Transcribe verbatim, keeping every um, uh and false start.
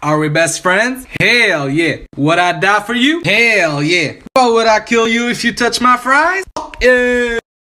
Are we best friends? Hell yeah. Would I die for you? Hell yeah. Or would I kill you if you touch my fries? Yeah.